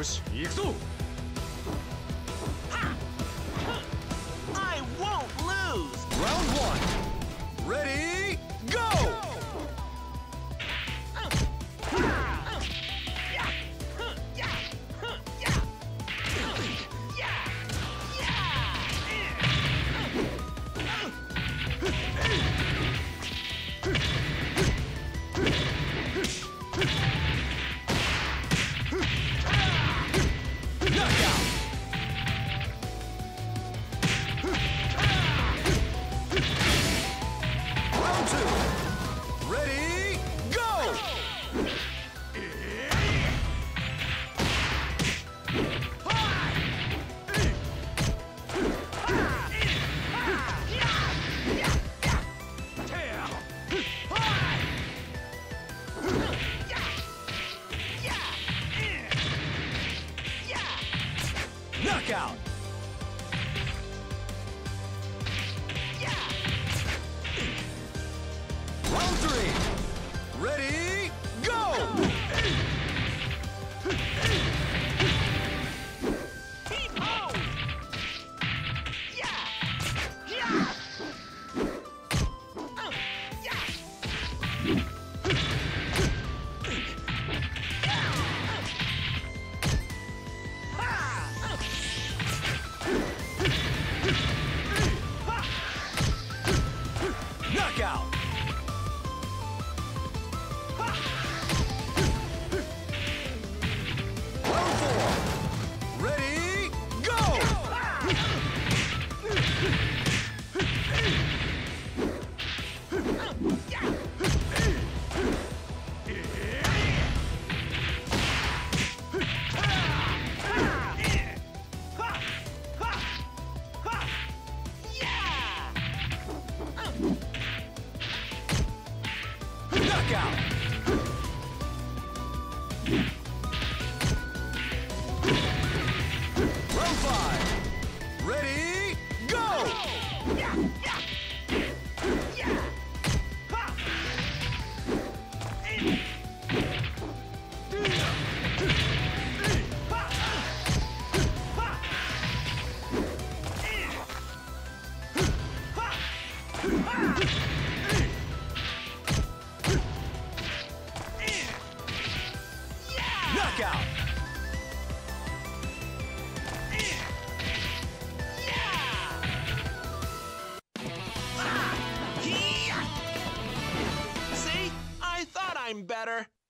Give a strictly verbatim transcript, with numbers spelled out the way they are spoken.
よし、行くぞ。 I won't lose! Round one. Ready, go! Knockout! Round three. Ready, go! Knockout! Round four. Ready, go! Knockout! Round five. Ready, go! Knockout! See? I thought I'm better.